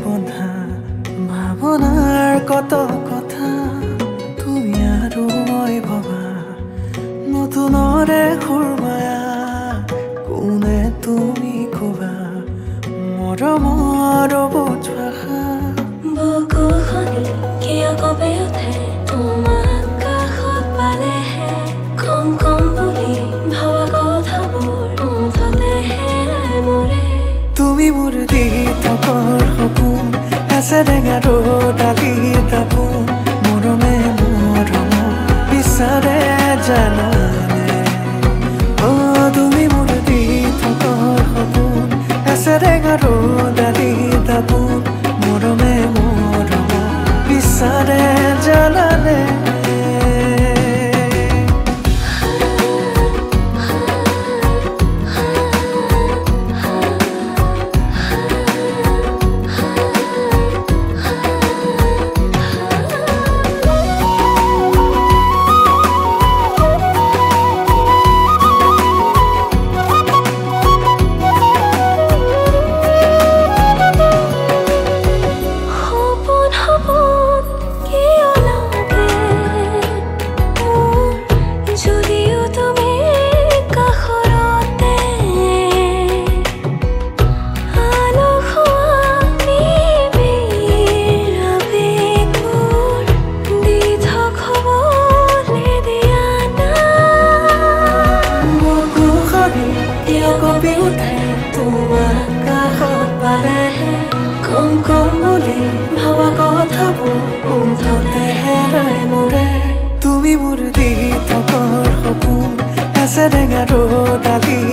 বন্ধা ভাৱনাৰ কত কথা তুমি আৰু মই ভবা নতুনৰে সুৰমায়া কোনে তুমি কবা মৰমৰ বুজভাষা বুকুখনি কিয় কঁপি উঠে তোমাক কাষত পালেহে কম কম বুলি ভবা কথাবোৰ মুঠতে হেৰাই মৰে তুমি মোৰ দি থকৰ সপোন আছে টেঙা ডালি দাপোন মৰমে মৰম বিচাৰে জানানে অ তুমি মোৰ দি থকৰ সপোন আছে টেঙা ডালি দাপোন মৰমে মৰম বিচাৰে জানানে কম কম বুলি ভবা কথাবোৰ মুঠতে হেৰাই মৰে তুমি মোৰ দি থকৰ সপোন আছে টেঙা ডালি